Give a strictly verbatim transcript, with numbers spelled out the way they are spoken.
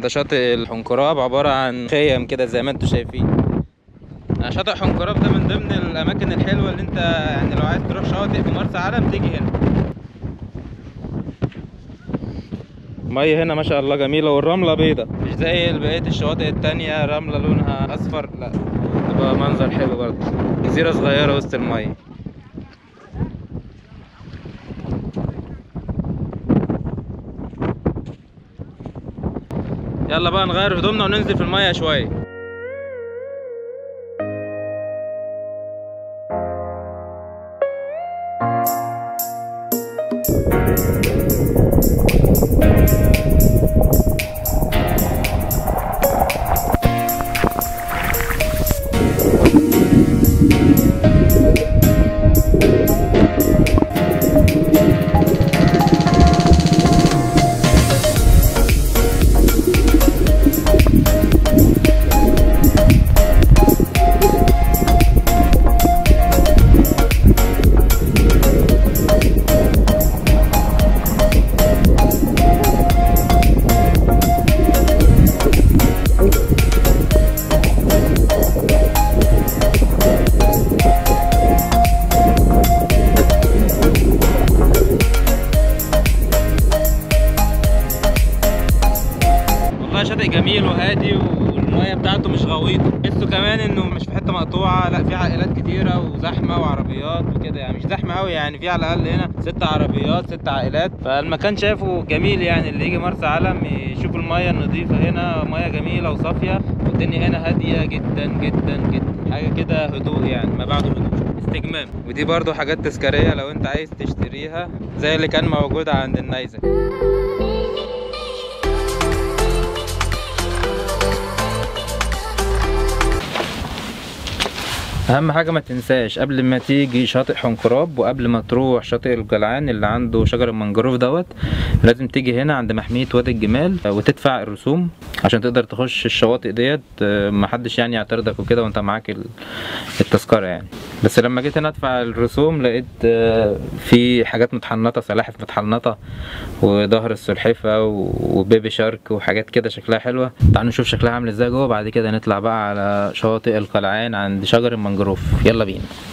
ده شاطئ الحنكراب، عبارة عن خيم كده زي ما انتوا شايفين. شاطئ حنكراب ده من ضمن الاماكن الحلوة اللي انت يعني لو عايز تروح شاطئ في مرسى علم تيجي هنا. المية هنا ما شاء الله جميلة، والرملة بيضة مش زي بقية الشواطئ التانية رملة لونها اصفر، لا تبقى منظر حلو برضه. جزيرة صغيرة وسط المية. يلا بقى نغير هدومنا وننزل في المية شوية. شاطئ جميل وهادي والمية بتاعته مش غويطة، تحسه كمان انه مش في حتة مقطوعة، لا في عائلات كتيرة وزحمة وعربيات وكده، يعني مش زحمة قوي، يعني في على الاقل هنا ست عربيات ست عائلات. فالمكان شايفه جميل، يعني اللي يجي مرسى علم يشوف المية النظيفة هنا، مية جميلة وصافية، والدنيا هنا هادية جدا جدا جدا، حاجة كده هدوء يعني ما بعده هدوء استجمام. ودي برضو حاجات تذكارية لو انت عايز تشتريها زي اللي كان موجود عند النيزك. اهم حاجه ما تنساش قبل ما تيجي شاطئ حنكراب وقبل ما تروح شاطئ الجلعان اللي عنده شجر المنجروف دوت، لازم تيجي هنا عند محميه وادي الجمال وتدفع الرسوم عشان تقدر تخش الشواطئ ديت. محدش يعني يعترضك وكده وانت معاك التذكره يعني. بس لما جيت هنا ادفع الرسوم لقيت في حاجات متحنطه، سلاحف متحنطه وظهر السلحفه وبيبي شارك وحاجات كده شكلها حلوه. تعالوا نشوف شكلها عامل ازاي جوه، بعد كده نطلع بقى على شاطئ القلعان عند شجر المنجروف. يلا بينا.